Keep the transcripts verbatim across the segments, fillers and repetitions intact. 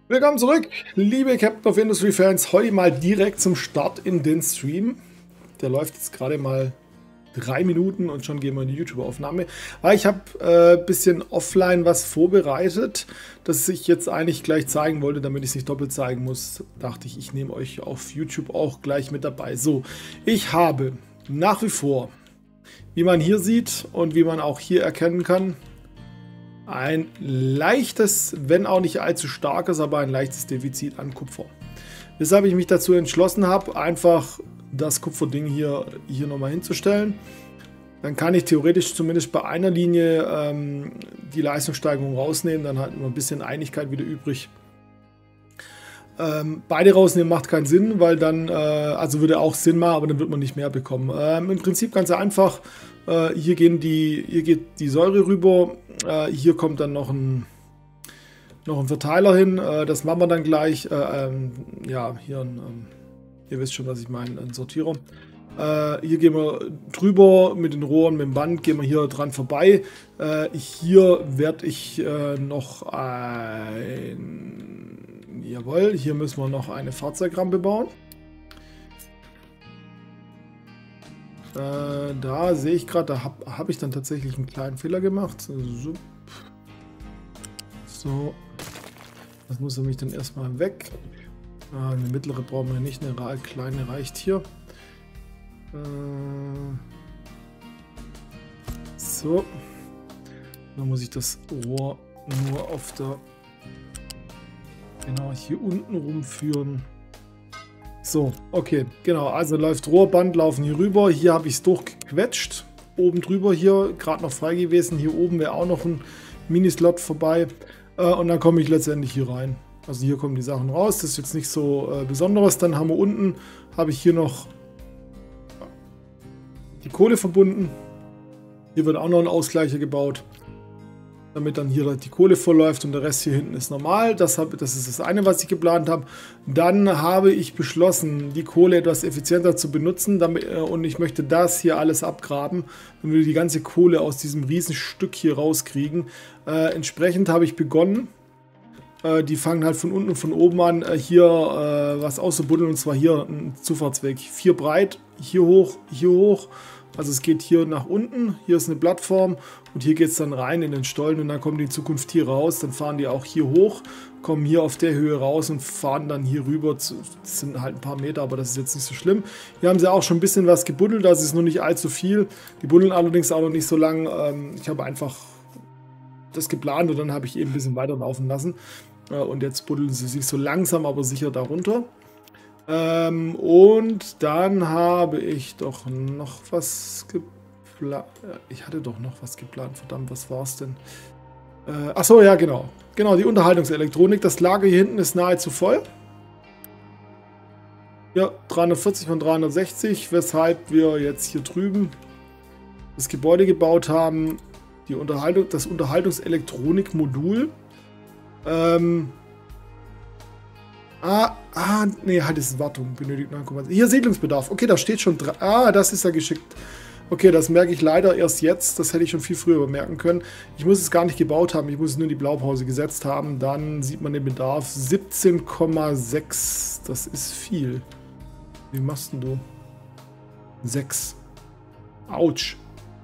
Willkommen zurück, liebe Captain of Industry Fans. Heute mal direkt zum Start in den Stream. Der läuft jetzt gerade mal drei Minuten und schon gehen wir in die YouTube-Aufnahme. Aber ich habe ein äh, bisschen offline was vorbereitet, das ich jetzt eigentlich gleich zeigen wollte, damit ich es nicht doppelt zeigen muss. Dachte ich, ich nehme euch auf YouTube auch gleich mit dabei. So, ich habe nach wie vor, wie man hier sieht und wie man auch hier erkennen kann, ein leichtes, wenn auch nicht allzu starkes, aber ein leichtes Defizit an Kupfer. Weshalb ich mich dazu entschlossen habe, einfach das Kupferding hier, hier nochmal hinzustellen. Dann kann ich theoretisch zumindest bei einer Linie ähm, die Leistungssteigerung rausnehmen, dann hat immer ein bisschen Einigkeit wieder übrig. Ähm, beide rausnehmen macht keinen Sinn, weil dann, äh, also würde auch Sinn machen, aber dann wird man nicht mehr bekommen. Ähm, Im Prinzip ganz einfach, äh, hier, gehen die, hier geht die Säure rüber, äh, hier kommt dann noch ein, noch ein Verteiler hin, äh, das machen wir dann gleich. Äh, ähm, ja, hier ein, ähm, ihr wisst schon, was ich meine, ein Sortierer. Äh, hier gehen wir drüber mit den Rohren, mit dem Band, gehen wir hier dran vorbei. Äh, hier werde ich äh, noch ein... Jawohl, hier müssen wir noch eine Fahrzeugrampe bauen. Äh, da sehe ich gerade, da habe hab ich dann tatsächlich einen kleinen Fehler gemacht. So, so. Das muss nämlich dann erstmal weg. Ah, eine mittlere brauchen wir nicht, eine kleine reicht hier. Äh, so. Dann muss ich das Rohr nur auf der... Genau, hier unten rumführen. So, okay, genau. Also läuft Rohrband, laufen hier rüber. Hier habe ich es durchgequetscht. Oben drüber hier, gerade noch frei gewesen. Hier oben wäre auch noch ein Minislot vorbei. Äh, und dann komme ich letztendlich hier rein. Also hier kommen die Sachen raus. Das ist jetzt nicht so äh, Besonderes. Dann haben wir unten, habe ich hier noch die Kohle verbunden. Hier wird auch noch ein Ausgleicher gebaut, damit dann hier die Kohle vollläuft und der Rest hier hinten ist normal. Das, hab, das ist das eine, was ich geplant habe. Dann habe ich beschlossen, die Kohle etwas effizienter zu benutzen, damit, äh, und ich möchte das hier alles abgraben, damit wir die ganze Kohle aus diesem riesen Stück hier rauskriegen. Äh, entsprechend habe ich begonnen. Äh, die fangen halt von unten und von oben an, äh, hier äh, was auszubuddeln, und zwar hier ein Zufahrtsweg. Vier breit, hier hoch, hier hoch. Also es geht hier nach unten, hier ist eine Plattform und hier geht es dann rein in den Stollen und dann kommen die in Zukunft hier raus. Dann fahren die auch hier hoch, kommen hier auf der Höhe raus und fahren dann hier rüber. Das sind halt ein paar Meter, aber das ist jetzt nicht so schlimm. Hier haben sie auch schon ein bisschen was gebuddelt, das ist noch nicht allzu viel. Die buddeln allerdings auch noch nicht so lang. Ich habe einfach das geplant und dann habe ich eben ein bisschen weiterlaufen lassen. Und jetzt buddeln sie sich so langsam, aber sicher darunter. Ähm, und dann habe ich doch noch was geplant. Ich hatte doch noch was geplant. Verdammt, was war es denn? Äh, achso, ja, genau. Genau, die Unterhaltungselektronik. Das Lager hier hinten ist nahezu voll. Ja, dreihundertvierzig von dreihundertsechzig, weshalb wir jetzt hier drüben das Gebäude gebaut haben. Die Unterhaltung, das Unterhaltungselektronikmodul. Ähm... Ah, ah, nee, halt ist Wartung, benötigt neun Komma sechs. Hier Siedlungsbedarf. Okay, da steht schon dran. Ah, das ist ja geschickt. Okay, das merke ich leider erst jetzt. Das hätte ich schon viel früher bemerken können. Ich muss es gar nicht gebaut haben. Ich muss es nur in die Blaupause gesetzt haben. Dann sieht man den Bedarf. siebzehn Komma sechs. Das ist viel. Wie machst denn du? sechs. Autsch.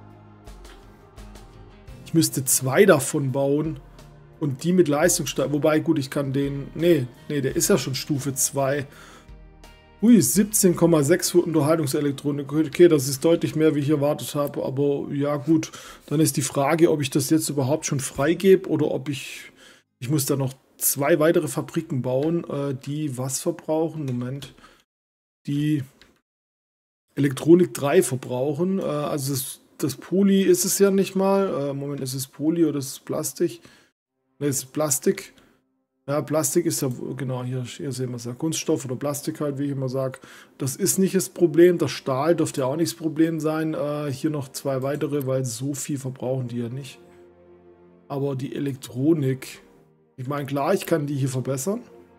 Ich müsste zwei davon bauen. Und die mit Leistungssteigerung, wobei, gut, ich kann den, nee, nee, der ist ja schon Stufe zwei. Ui, siebzehn Komma sechs für Unterhaltungselektronik. Okay, das ist deutlich mehr, wie ich erwartet habe, aber ja gut, dann ist die Frage, ob ich das jetzt überhaupt schon freigebe oder ob ich, ich muss da noch zwei weitere Fabriken bauen, äh, die was verbrauchen, Moment, die Elektronik drei verbrauchen, äh, also das, das Poly ist es ja nicht mal, äh, Moment, ist es Poly oder ist es Plastik? Ne, ist Plastik. Ja, Plastik ist ja, genau, hier, hier sehen wir es ja, Kunststoff oder Plastik halt, wie ich immer sage. Das ist nicht das Problem. Das Stahl dürfte ja auch nicht das Problem sein. Äh, hier noch zwei weitere, weil so viel verbrauchen die ja nicht. Aber die Elektronik, ich meine, klar, ich kann die hier verbessern.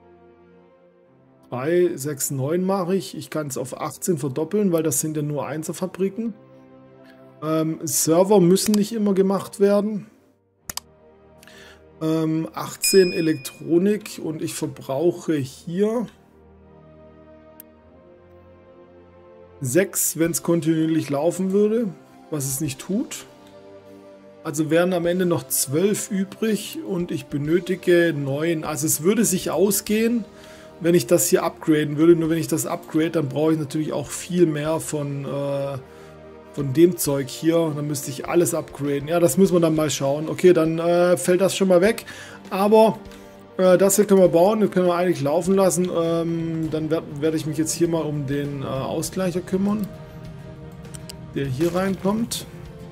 drei, sechs, neun mache ich. Ich kann es auf achtzehn verdoppeln, weil das sind ja nur Einzelfabriken. Ähm, Server müssen nicht immer gemacht werden. Ähm, achtzehn Elektronik und ich verbrauche hier sechs, wenn es kontinuierlich laufen würde, was es nicht tut. Also wären am Ende noch zwölf übrig und ich benötige neun. Also es würde sich ausgehen, wenn ich das hier upgraden würde. Nur wenn ich das upgrade, dann brauche ich natürlich auch viel mehr von, äh, von dem Zeug hier. Dann müsste ich alles upgraden. Ja, das müssen wir dann mal schauen. Okay, dann äh, fällt das schon mal weg. Aber äh, das hier können wir bauen. Das können wir eigentlich laufen lassen. Ähm, dann werde werd ich mich jetzt hier mal um den äh, Ausgleicher kümmern, der hier reinkommt.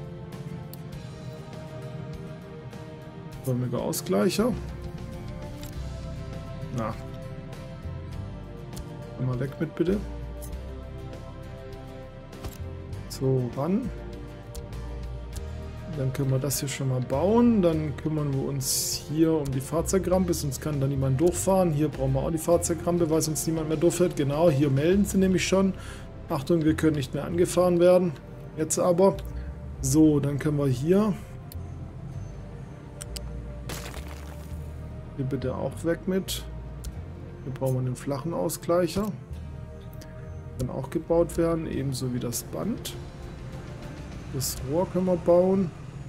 Förmiger Ausgleicher. Na. Mal weg mit, bitte. So, ran. Dann können wir das hier schon mal bauen. Dann kümmern wir uns hier um die Fahrzeugrampe, sonst kann da niemand durchfahren. Hier brauchen wir auch die Fahrzeugrampe, weil sonst niemand mehr durchfährt. Genau, hier melden sie nämlich schon. Achtung, wir können nicht mehr angefahren werden. Jetzt aber. So, dann können wir hier... Hier bitte auch weg mit. Hier brauchen wir einen flachen Ausgleicher. Kann auch gebaut werden, ebenso wie das Band. Das Rohr können wir bauen.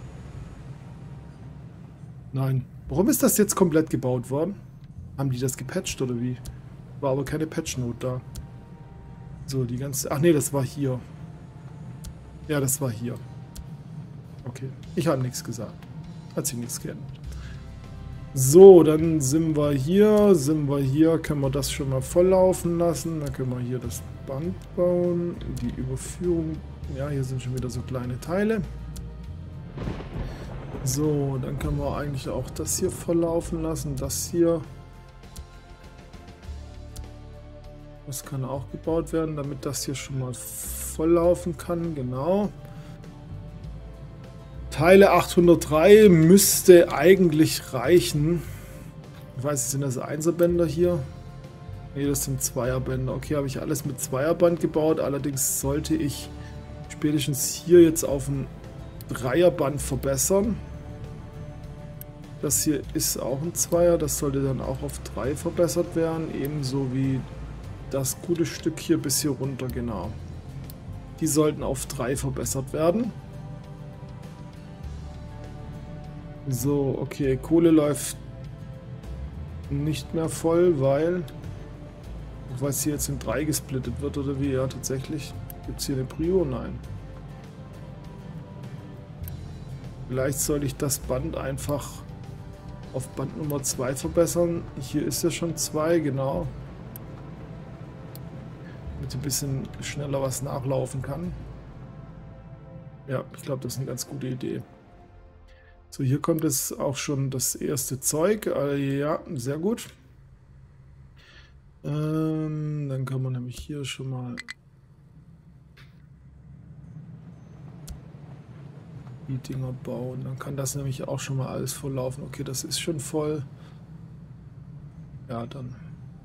Nein. Warum ist das jetzt komplett gebaut worden? Haben die das gepatcht oder wie? War aber keine Patch-Note da. So, die ganze... Ach nee, das war hier. Ja, das war hier. Okay. Ich habe nichts gesagt. Hat sich nichts geändert. So, dann sind wir hier, sind wir hier, können wir das schon mal voll laufen lassen. Dann können wir hier das Band bauen, die Überführung. Ja, hier sind schon wieder so kleine Teile. So, dann können wir eigentlich auch das hier voll laufen lassen. Das hier. Das kann auch gebaut werden, damit das hier schon mal voll laufen kann. Genau. Teile achthundertdrei müsste eigentlich reichen. Ich weiß, sind das Einserbänder hier? Ne, das sind Zweierbänder. Okay, habe ich alles mit Zweierband gebaut. Allerdings sollte ich spätestens hier jetzt auf ein Dreierband verbessern. Das hier ist auch ein Zweier. Das sollte dann auch auf drei verbessert werden. Ebenso wie das gute Stück hier bis hier runter, genau. Die sollten auf drei verbessert werden. So, okay, Kohle läuft nicht mehr voll, weil, weil es hier jetzt in drei gesplittet wird, oder wie? Ja, tatsächlich. Gibt es hier eine Prio? Nein. Vielleicht sollte ich das Band einfach auf Band Nummer zwei verbessern. Hier ist ja schon zwei, genau. Damit ein bisschen schneller was nachlaufen kann. Ja, ich glaube, das ist eine ganz gute Idee. So, hier kommt jetzt auch schon das erste Zeug. Also, ja, sehr gut. Ähm, dann kann man nämlich hier schon mal die Dinger bauen. Dann kann das nämlich auch schon mal alles volllaufen. Okay, das ist schon voll. Ja, dann.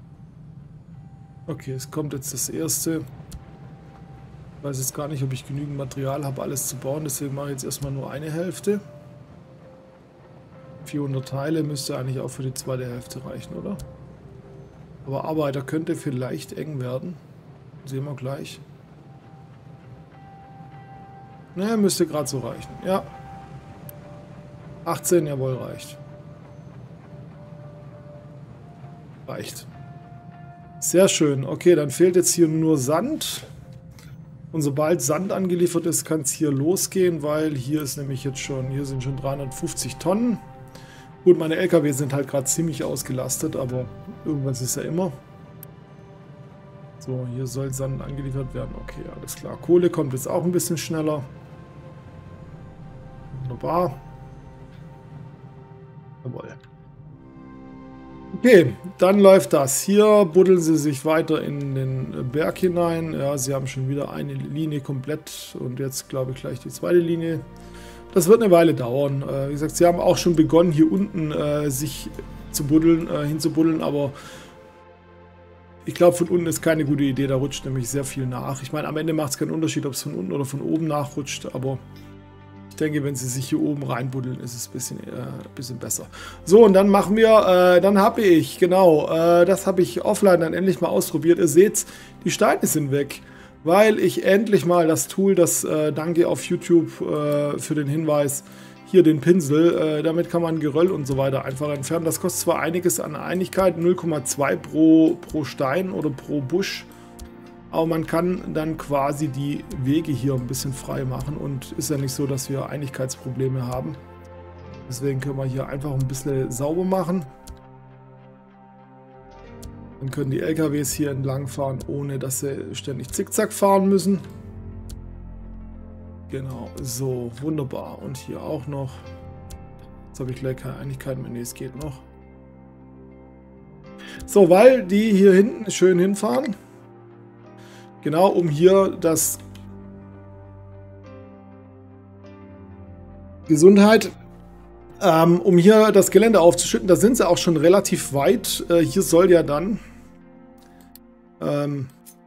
Okay, es kommt jetzt das erste. Ich weiß jetzt gar nicht, ob ich genügend Material habe, alles zu bauen. Deswegen mache ich jetzt erstmal nur eine Hälfte. vierhundert Teile müsste eigentlich auch für die zweite Hälfte reichen, oder? Aber Arbeiter könnte vielleicht eng werden. Sehen wir gleich. Naja, müsste gerade so reichen. Ja. achtzehn, jawohl, reicht. Reicht. Sehr schön. Okay, dann fehlt jetzt hier nur Sand. Und sobald Sand angeliefert ist, kann es hier losgehen, weil hier ist nämlich jetzt schon, hier sind schon dreihundertfünfzig Tonnen. Gut, meine L K W sind halt gerade ziemlich ausgelastet, aber irgendwas ist ja immer. So, hier soll Sand angeliefert werden. Okay, alles klar. Kohle kommt jetzt auch ein bisschen schneller. Wunderbar. Jawohl. Okay, dann läuft das. Hier buddeln sie sich weiter in den Berg hinein. Ja, sie haben schon wieder eine Linie komplett und jetzt glaube ich gleich die zweite Linie. Das wird eine Weile dauern. Äh, wie gesagt, sie haben auch schon begonnen, hier unten äh, sich zu buddeln, äh, hinzubuddeln, aber ich glaube, von unten ist keine gute Idee. Da rutscht nämlich sehr viel nach. Ich meine, am Ende macht es keinen Unterschied, ob es von unten oder von oben nachrutscht, aber ich denke, wenn sie sich hier oben reinbuddeln, ist es ein bisschen, äh, bisschen besser. So, und dann machen wir, äh, dann habe ich, genau, äh, das habe ich offline dann endlich mal ausprobiert. Ihr seht, die Steine sind weg, weil ich endlich mal das Tool, das äh, danke auf YouTube äh, für den Hinweis, hier den Pinsel, äh, damit kann man Geröll und so weiter einfach entfernen. Das kostet zwar einiges an Einigkeit, null Komma zwei pro, pro Stein oder pro Busch, aber man kann dann quasi die Wege hier ein bisschen frei machen und ist ja nicht so, dass wir Einigkeitsprobleme haben. Deswegen können wir hier einfach ein bisschen sauber machen. Dann können die L K Ws hier entlang fahren, ohne dass sie ständig zickzack fahren müssen. Genau, so, wunderbar. Und hier auch noch. Jetzt habe ich gleich keine Einigkeit mehr. Nee, es geht noch. So, weil die hier hinten schön hinfahren. Genau, um hier das Gesundheit, ähm, um hier das Gelände aufzuschütten. Da sind sie auch schon relativ weit. Äh, hier soll ja dann ähm,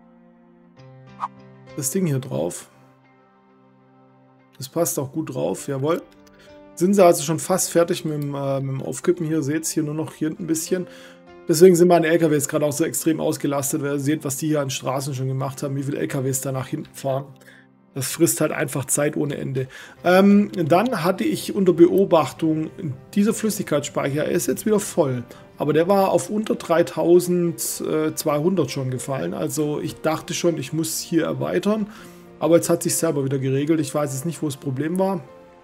das Ding hier drauf. Das passt auch gut drauf, jawohl. Sind sie also schon fast fertig mit dem, äh, mit dem Aufkippen hier. Seht ihr hier nur noch hier ein bisschen. Deswegen sind meine L K Ws gerade auch so extrem ausgelastet, weil ihr seht, was die hier an Straßen schon gemacht haben, wie viele L K Ws da nach hinten fahren. Das frisst halt einfach Zeit ohne Ende. Ähm, dann hatte ich unter Beobachtung, dieser Flüssigkeitsspeicher, er ist jetzt wieder voll. Aber der war auf unter dreitausendzweihundert schon gefallen. Also ich dachte schon, ich muss hier erweitern. Aber jetzt hat sich selber wieder geregelt. Ich weiß jetzt nicht, wo das Problem war.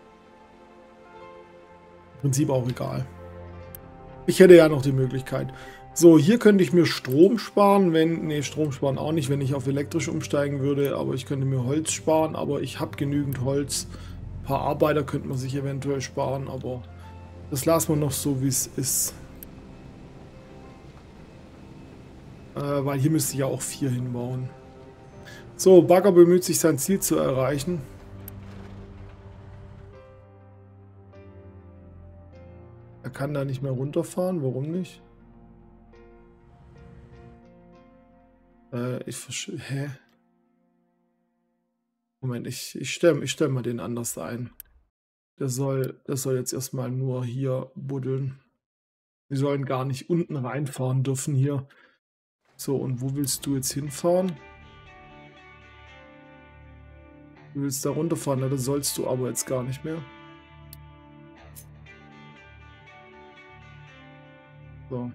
Im Prinzip auch egal. Ich hätte ja noch die Möglichkeit. So, hier könnte ich mir Strom sparen, wenn, nee, Strom sparen auch nicht, wenn ich auf elektrisch umsteigen würde, aber ich könnte mir Holz sparen, aber ich habe genügend Holz. Ein paar Arbeiter könnte man sich eventuell sparen, aber das lassen wir noch so, wie es ist. Äh, weil hier müsste ich ja auch vier hinbauen. So, Bagger bemüht sich, sein Ziel zu erreichen. Er kann da nicht mehr runterfahren. Warum nicht? Äh, ich verstehe. Hä? Moment, ich, ich stelle ich stell mal den anders ein. Der soll, der soll jetzt erstmal nur hier buddeln. Wir sollen gar nicht unten reinfahren dürfen hier. So, und wo willst du jetzt hinfahren? Du willst da runterfahren, ne? Das sollst du aber jetzt gar nicht mehr. So.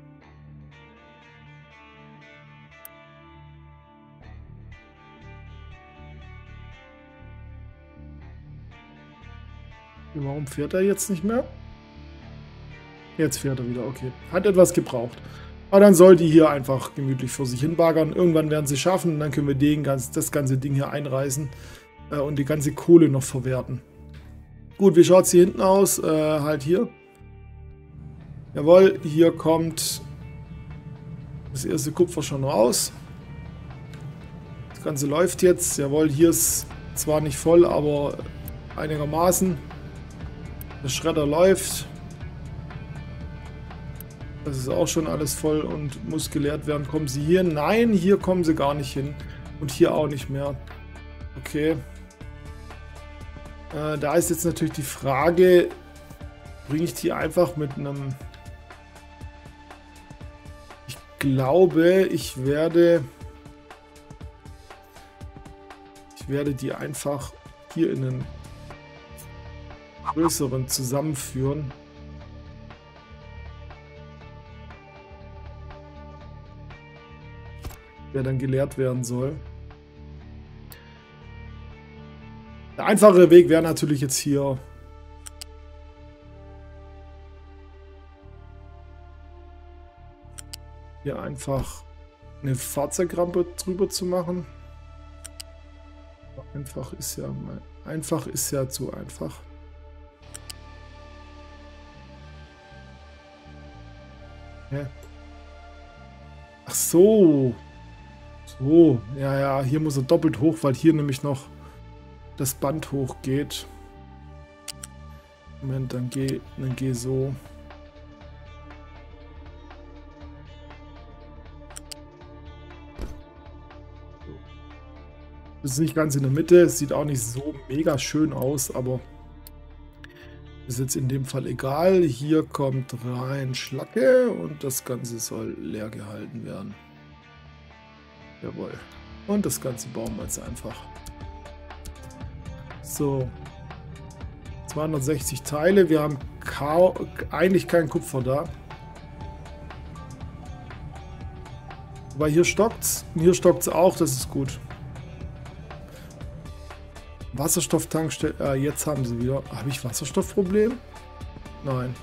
Warum fährt er jetzt nicht mehr? Jetzt fährt er wieder, okay. Hat etwas gebraucht. Aber dann soll die hier einfach gemütlich vor sich hin baggern. Irgendwann werden sie schaffen und dann können wir den ganz, das ganze Ding hier einreißen äh, und die ganze Kohle noch verwerten. Gut, wie schaut es hier hinten aus? Äh, halt hier. Jawohl, hier kommt das erste Kupfer schon raus. Das Ganze läuft jetzt. Jawohl, hier ist zwar nicht voll, aber einigermaßen. Der Schredder läuft. Das ist auch schon alles voll und muss geleert werden. Kommen sie hier? Nein, hier kommen sie gar nicht hin. Und hier auch nicht mehr. Okay. Äh, da ist jetzt natürlich die Frage, bringe ich die einfach mit einem... Ich glaube, ich werde... Ich werde die einfach hier in einen größeren zusammenführen. Der dann geleert werden soll. Der einfache Weg wäre natürlich jetzt hier hier einfach eine Fahrzeugrampe drüber zu machen. Einfach ist ja mal einfach ist ja zu einfach. Ja. Ach so. So, ja, ja, hier muss er doppelt hoch, weil hier nämlich noch das Band hochgeht. Moment, dann geh, dann geh so. Das ist nicht ganz in der Mitte, es sieht auch nicht so mega schön aus, aber Ist jetzt in dem Fall egal. Hier kommt rein Schlacke und das Ganze soll leer gehalten werden. Jawohl. Und das Ganze bauen wir jetzt einfach. So. zweihundertsechzig Teile. Wir haben eigentlich kein Kupfer da. Weil hier stockt's. Hier stockt's auch. Das ist gut. Wasserstofftankstelle. Äh, jetzt haben sie wieder. Habe ich Wasserstoffproblem? Nein.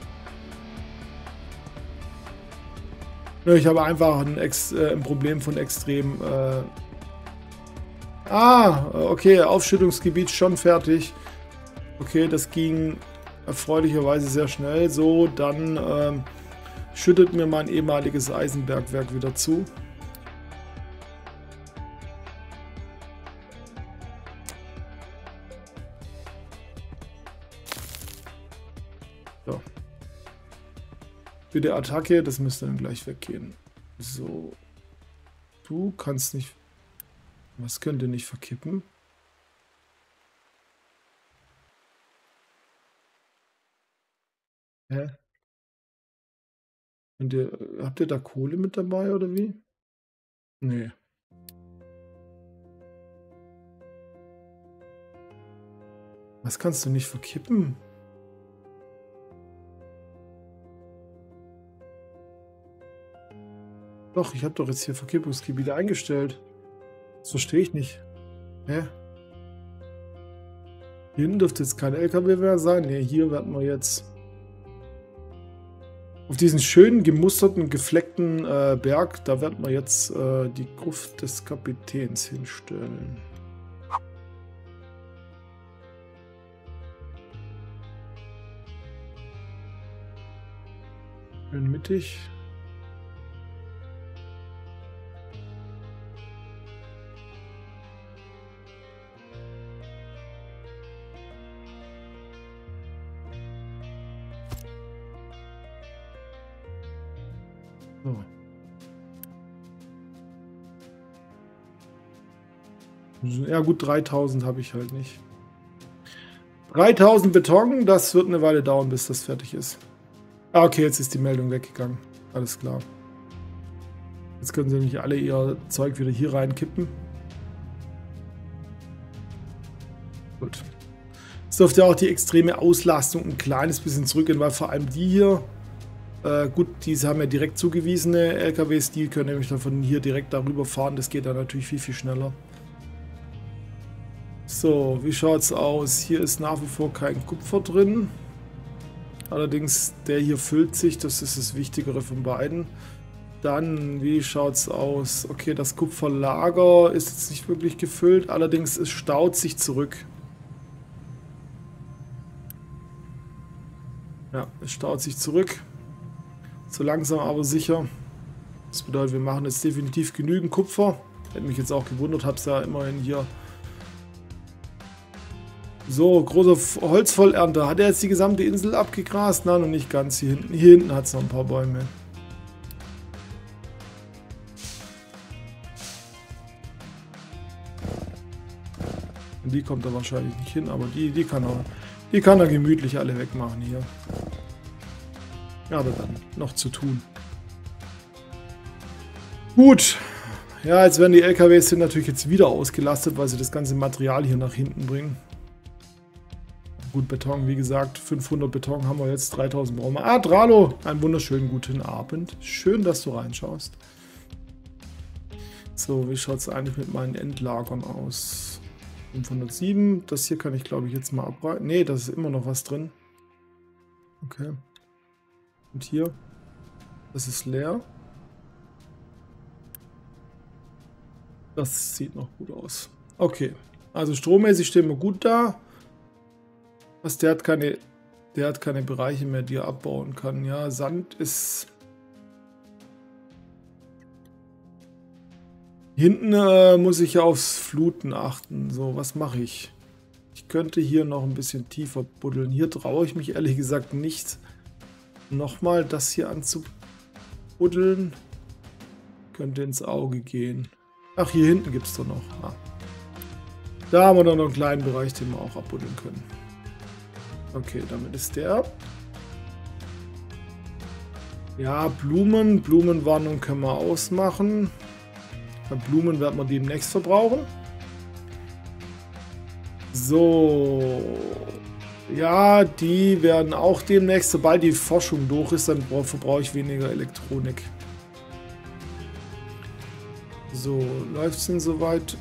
Ich habe einfach ein, Ex, äh, ein Problem von extrem. Äh ah, okay. Aufschüttungsgebiet schon fertig. Okay, das ging erfreulicherweise sehr schnell. So, dann ähm, schüttet mir mein ehemaliges Eisenbergwerk wieder zu. So. Bitte Attacke, das müsste dann gleich weggehen. So. Du kannst nicht... Was könnte nicht verkippen? Hä? Und ihr, habt ihr da Kohle mit dabei oder wie? Nee. Was kannst du nicht verkippen? Doch, ich habe doch jetzt hier Verkippungsgebiete eingestellt. Das verstehe ich nicht. Hä? Hier hinten dürfte jetzt kein L K W mehr sein. Ne, hier werden wir jetzt auf diesen schönen, gemusterten, gefleckten äh, Berg, da werden wir jetzt äh, die Gruft des Kapitäns hinstellen. Schön mittig. So. Ja gut, dreitausend habe ich halt nicht. dreitausend Beton, das wird eine Weile dauern, bis das fertig ist. Ah, okay, jetzt ist die Meldung weggegangen. Alles klar. Jetzt können sie nämlich alle ihr Zeug wieder hier reinkippen. Gut. Jetzt dürfte auch die extreme Auslastung ein kleines bisschen zurückgehen, weil vor allem die hier... Äh, gut, diese haben ja direkt zugewiesene L K Ws, die können nämlich dann von hier direkt darüber fahren. Das geht dann natürlich viel, viel schneller. So, wie schaut es aus? Hier ist nach wie vor kein Kupfer drin. Allerdings, der hier füllt sich, das ist das Wichtigere von beiden. Dann, wie schaut es aus? Okay, das Kupferlager ist jetzt nicht wirklich gefüllt, allerdings es staut sich zurück. Ja, es staut sich zurück. So langsam aber sicher. Das bedeutet, wir machen jetzt definitiv genügend Kupfer. Hätte mich jetzt auch gewundert, habe es ja immerhin hier. So, großer Holzvollernter. Hat er jetzt die gesamte Insel abgegrast? Nein, noch nicht ganz. Hier hinten, hier hinten hat es noch ein paar Bäume. Und die kommt er wahrscheinlich nicht hin, aber die, die kann er, die kann er gemütlich alle wegmachen hier. Ja, aber dann noch zu tun. Gut. Ja, jetzt werden die L K Ws sind natürlich jetzt wieder ausgelastet, weil sie das ganze Material hier nach hinten bringen. Gut, Beton, wie gesagt, fünfhundert Beton haben wir jetzt, dreitausend brauchen wir. Ah, Dralo, einen wunderschönen guten Abend. Schön, dass du reinschaust. So, wie schaut es eigentlich mit meinen Endlagern aus? fünfhundertsieben, das hier kann ich glaube ich jetzt mal abreißen. Ne, da ist immer noch was drin. Okay. Und hier, das ist leer. Das sieht noch gut aus. Okay, also strommäßig stehen wir gut da. Was, der hat keine, der hat keine Bereiche mehr, die er abbauen kann. Ja, Sand ist... Hinten äh, muss ich aufs Fluten achten. So, was mache ich? Ich könnte hier noch ein bisschen tiefer buddeln. Hier traue ich mich ehrlich gesagt nicht, nochmal das hier anzubuddeln. Könnte ins Auge gehen. Ach, hier hinten gibt es doch noch. Ah. Da haben wir dann noch einen kleinen Bereich, den wir auch abbuddeln können. Okay, damit ist der. Ja, Blumen. Blumenwarnung können wir ausmachen. Bei Blumen werden wir demnächst verbrauchen. So. Ja, die werden auch demnächst, sobald die Forschung durch ist, dann verbrauche ich weniger Elektronik. So, läuft es denn soweit?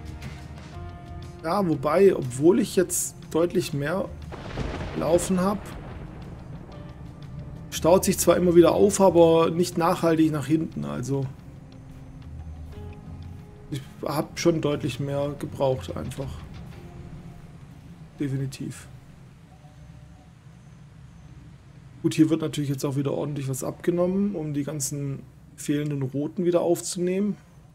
Ja, wobei, obwohl ich jetzt deutlich mehr laufen habe, staut sich zwar immer wieder auf, aber nicht nachhaltig nach hinten. Also ich habe schon deutlich mehr gebraucht einfach. Definitiv. Gut, hier wird natürlich jetzt auch wieder ordentlich was abgenommen, um die ganzen fehlenden Roten wieder aufzunehmen.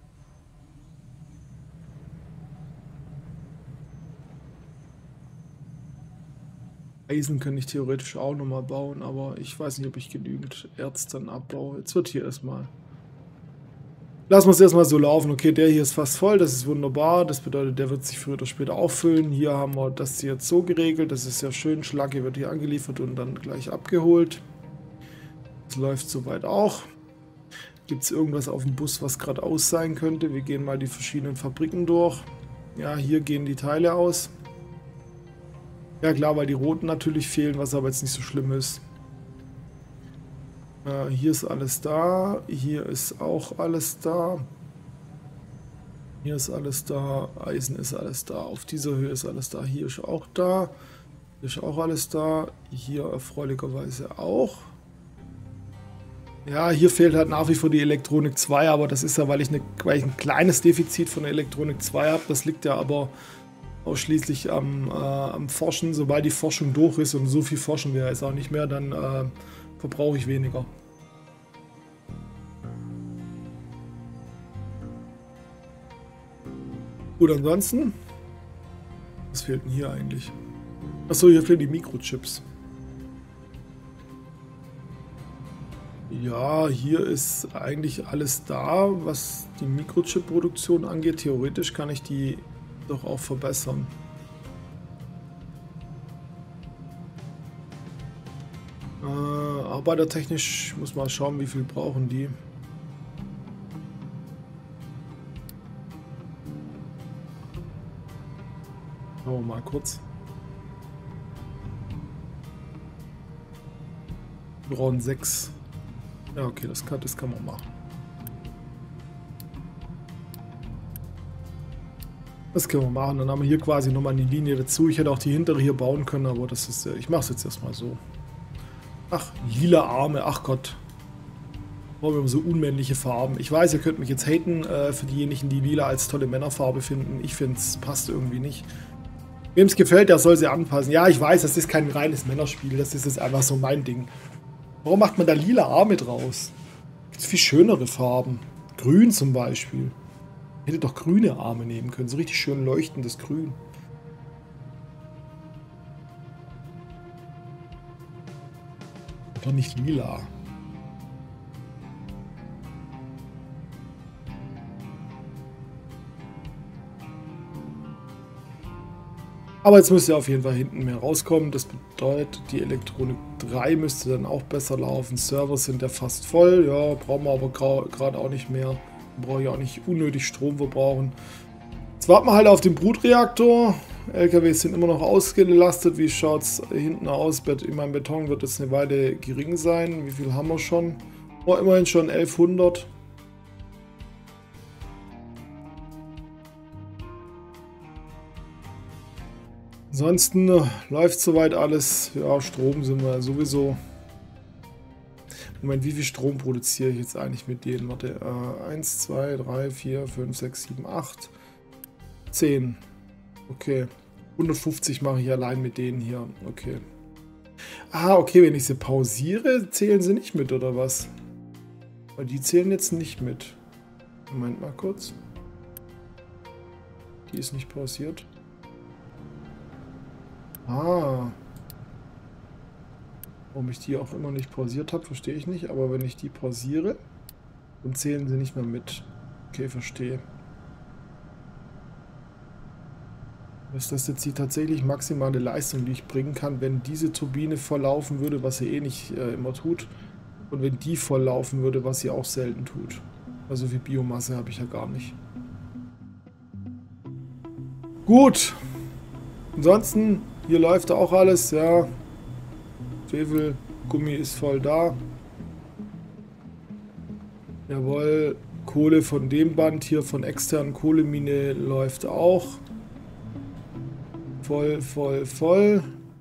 Eisen kann ich theoretisch auch nochmal bauen, aber ich weiß nicht, ob ich genügend Erz dann abbaue. Jetzt wird hier erstmal... Lassen wir es erstmal so laufen. Okay, der hier ist fast voll, das ist wunderbar. Das bedeutet, der wird sich früher oder später auffüllen. Hier haben wir das jetzt so geregelt. Das ist sehr schön. Schlacke wird hier angeliefert und dann gleich abgeholt. Das läuft soweit auch. Gibt es irgendwas auf dem Bus, was gerade aus sein könnte? Wir gehen mal die verschiedenen Fabriken durch. Ja, hier gehen die Teile aus. Ja klar, weil die roten natürlich fehlen, was aber jetzt nicht so schlimm ist. Äh, hier ist alles da. Hier ist auch alles da. Hier ist alles da. Eisen ist alles da. Auf dieser Höhe ist alles da. Hier ist auch da. Hier ist auch alles da. Hier erfreulicherweise auch. Ja, hier fehlt halt nach wie vor die Elektronik zwei, aber das ist ja, weil ich, eine, weil ich ein kleines Defizit von der Elektronik zwei habe. Das liegt ja aber ausschließlich am, äh, am Forschen. Sobald die Forschung durch ist, und so viel forschen wir jetzt auch nicht mehr, dann äh, verbrauche ich weniger. Gut, ansonsten, was fehlt denn hier eigentlich? Achso, hier fehlen die Mikrochips. Ja, hier ist eigentlich alles da, was die Mikrochip-Produktion angeht. Theoretisch kann ich die doch auch verbessern. Äh, arbeitertechnisch muss man schauen, wie viel brauchen die. Schauen wir mal kurz. Wir brauchen sechs. Ja, okay, das kann, das kann man machen. Das können wir machen. Dann haben wir hier quasi nochmal eine Linie dazu. Ich hätte auch die hintere hier bauen können, aber das ist. Ich mache es jetzt erstmal so. Ach, lila Arme. Ach Gott. Warum haben wir so unmännliche Farben? Ich weiß, ihr könnt mich jetzt haten äh, für diejenigen, die lila als tolle Männerfarbe finden. Ich finde, es passt irgendwie nicht. Wem es gefällt, der soll sie anpassen. Ja, ich weiß, das ist kein reines Männerspiel. Das ist jetzt einfach so mein Ding. Warum macht man da lila Arme draus? Gibt es viel schönere Farben. Grün zum Beispiel. Hätte doch grüne Arme nehmen können. So richtig schön leuchtendes Grün. Doch nicht lila. Aber jetzt müsste auf jeden Fall hinten mehr rauskommen. Das bedeutet, die Elektronik drei müsste dann auch besser laufen. Server sind ja fast voll. Ja, brauchen wir aber gerade auch nicht mehr. Brauche ich auch nicht unnötig Strom verbrauchen. Jetzt warten wir halt auf den Brutreaktor. L K Ws sind immer noch ausgelastet. Wie schaut es hinten aus? In meinem Beton wird es eine Weile gering sein. Wie viel haben wir schon? Oh, immerhin schon elfhundert. Ansonsten äh, läuft soweit alles. Ja, Strom sind wir sowieso. Moment, wie viel Strom produziere ich jetzt eigentlich mit denen? Warte, äh, eins, zwei, drei, vier, fünf, sechs, sieben, acht, zehn. Okay. hundertfünfzig mache ich allein mit denen hier. Okay. Ah, okay, wenn ich sie pausiere, zählen sie nicht mit, oder was? Weil die zählen jetzt nicht mit. Moment mal kurz. Die ist nicht pausiert. Ah. Warum ich die auch immer nicht pausiert habe, verstehe ich nicht. Aber wenn ich die pausiere, dann zählen sie nicht mehr mit. Okay, verstehe. Ist das jetzt die tatsächlich maximale Leistung, die ich bringen kann, wenn diese Turbine voll laufen würde, was sie eh nicht äh, immer tut. Und wenn die voll laufen würde, was sie auch selten tut. Also wie Biomasse habe ich ja gar nicht. Gut. Ansonsten, hier läuft auch alles, ja. Schwefelgummi ist voll da. Jawohl. Kohle von dem Band hier, von externen Kohlemine läuft auch. Voll, voll, voll.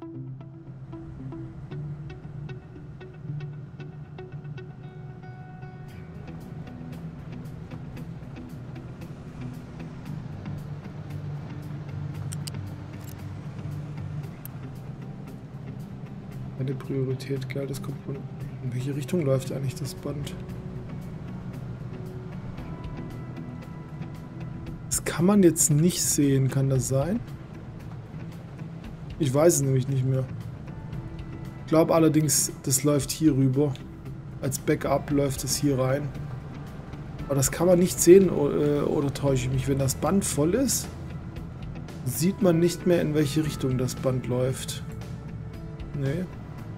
Eine Priorität, klar, das kommt von... In welche Richtung läuft eigentlich das Band? Das kann man jetzt nicht sehen, kann das sein? Ich weiß es nämlich nicht mehr. Ich glaube allerdings, das läuft hier rüber. Als Backup läuft es hier rein. Aber das kann man nicht sehen, oder, oder täusche ich mich? Wenn das Band voll ist, sieht man nicht mehr, in welche Richtung das Band läuft. Nee.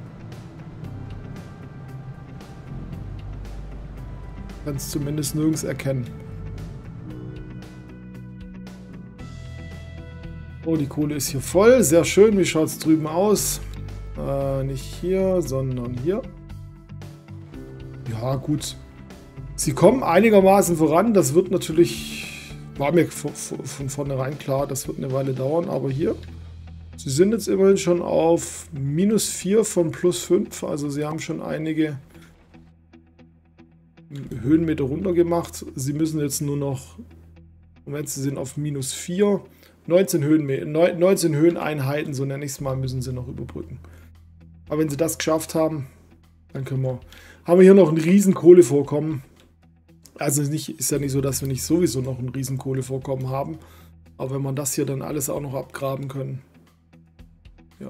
Kann es zumindest nirgends erkennen. Oh, die Kohle ist hier voll. Sehr schön. Wie schaut es drüben aus? Äh, nicht hier, sondern hier. Ja, gut. Sie kommen einigermaßen voran. Das wird natürlich... War mir von, von vornherein klar, das wird eine Weile dauern. Aber hier... Sie sind jetzt immerhin schon auf minus vier von plus fünf. Also sie haben schon einige Höhenmeter runter gemacht. Sie müssen jetzt nur noch... Moment, sie sind auf minus vier. neunzehn, Höhen, neunzehn Höheneinheiten, so nenne ich es mal, müssen sie noch überbrücken. Aber wenn sie das geschafft haben, dann können wir... Haben wir hier noch ein riesen Kohlevorkommen. Also nicht, ist ja nicht so, dass wir nicht sowieso noch ein riesen Kohlevorkommen haben. Aber wenn wir das hier dann alles auch noch abgraben können. Ja.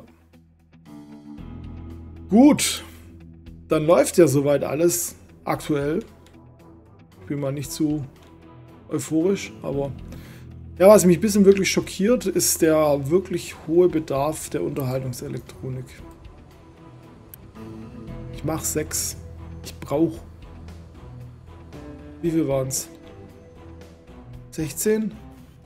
Gut. Dann läuft ja soweit alles aktuell. Ich bin mal nicht zu euphorisch, aber... Ja, was mich ein bisschen wirklich schockiert, ist der wirklich hohe Bedarf der Unterhaltungselektronik. Ich mache sechs. Ich brauche... Wie viel waren es? sechzehn?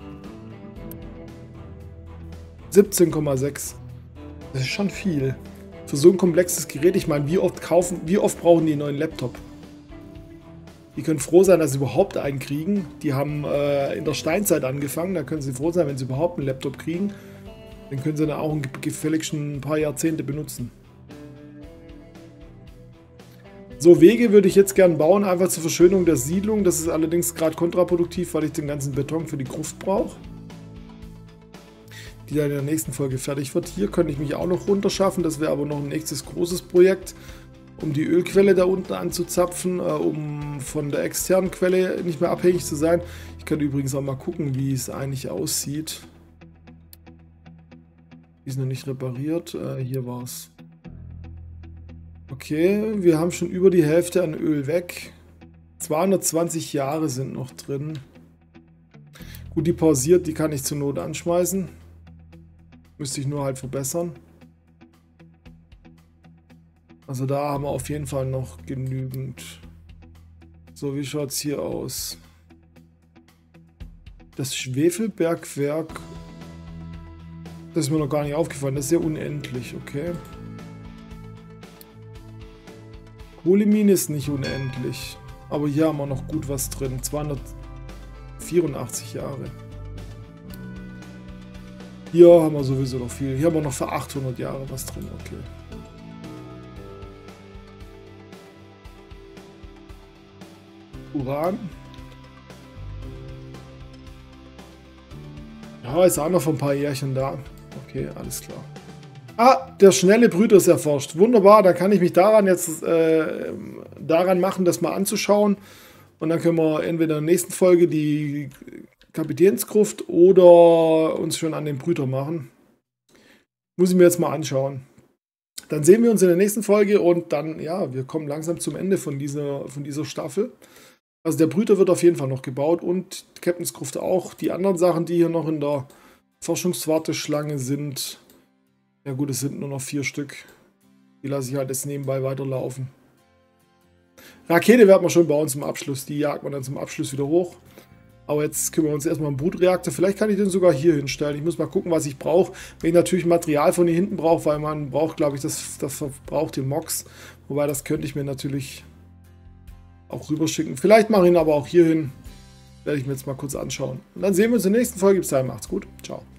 siebzehn Komma sechs. Das ist schon viel. Für so ein komplexes Gerät, ich meine, wie oft kaufen, wie oft brauchen die einen neuen Laptop? Die können froh sein, dass sie überhaupt einen kriegen. Die haben äh, in der Steinzeit angefangen, da können sie froh sein, wenn sie überhaupt einen Laptop kriegen. Dann können sie dann auch gefällig schon ein paar Jahrzehnte benutzen. So, Wege würde ich jetzt gern bauen, einfach zur Verschönung der Siedlung. Das ist allerdings gerade kontraproduktiv, weil ich den ganzen Beton für die Gruft brauche. Die dann in der nächsten Folge fertig wird. Hier könnte ich mich auch noch runterschaffen, das wäre aber noch ein nächstes großes Projekt, um die Ölquelle da unten anzuzapfen, äh, um von der externen Quelle nicht mehr abhängig zu sein. Ich könnte übrigens auch mal gucken, wie es eigentlich aussieht. Die ist noch nicht repariert. Äh, hier war es. Okay, wir haben schon über die Hälfte an Öl weg. zweihundertzwanzig Jahre sind noch drin. Gut, die pausiert, die kann ich zur Not anschmeißen. Müsste ich nur halt verbessern. Also da haben wir auf jeden Fall noch genügend. So, wie schaut es hier aus? Das Schwefelbergwerk, das ist mir noch gar nicht aufgefallen, das ist ja unendlich, okay. Kohlemine ist nicht unendlich, aber hier haben wir noch gut was drin, zweihundertvierundachtzig Jahre. Hier haben wir sowieso noch viel, hier haben wir noch für achthundert Jahre was drin, okay. Uran. Ja, ist auch noch vor ein paar Jährchen da. Okay, alles klar. Ah, der schnelle Brüter ist erforscht. Wunderbar, da kann ich mich daran jetzt äh, daran machen, das mal anzuschauen. Und dann können wir entweder in der nächsten Folge die Kapitänsgruft oder uns schon an den Brüter machen. Muss ich mir jetzt mal anschauen. Dann sehen wir uns in der nächsten Folge und dann, ja, wir kommen langsam zum Ende von dieser, von dieser Staffel. Also der Brüter wird auf jeden Fall noch gebaut und die Captainsgruft auch. Die anderen Sachen, die hier noch in der Forschungswarteschlange sind, ja gut, es sind nur noch vier Stück. Die lasse ich halt jetzt nebenbei weiterlaufen. Rakete werden wir schon bauen zum Abschluss. Die jagt man dann zum Abschluss wieder hoch. Aber jetzt kümmern wir uns erstmal um den Brutreaktor. Vielleicht kann ich den sogar hier hinstellen. Ich muss mal gucken, was ich brauche. Wenn ich natürlich Material von hier hinten brauche, weil man braucht, glaube ich, das, das verbraucht den Mox. Wobei, das könnte ich mir natürlich auch rüberschicken. Vielleicht mache ich ihn aber auch hier hin. Werde ich mir jetzt mal kurz anschauen. Und dann sehen wir uns in der nächsten Folge. Bis dahin, macht's gut. Ciao.